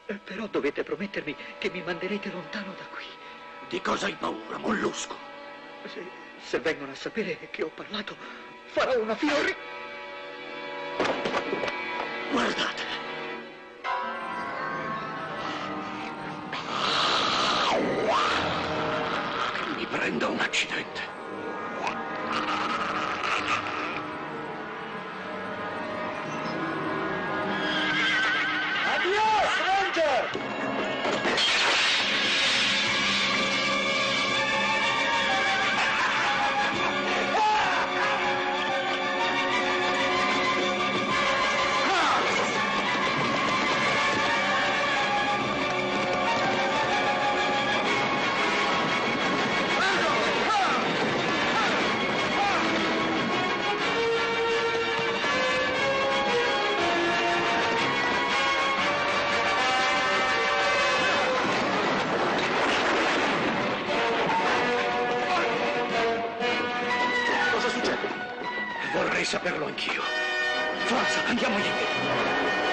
Però dovete promettermi che mi manderete lontano da qui. Di cosa hai paura, mollusco? Se vengono a sapere che ho parlato, farò una fiori... Guardate! Che mi prenda un accidente. Addio, Ranger! Vorrei saperlo anch'io. Forza, andiamo lì.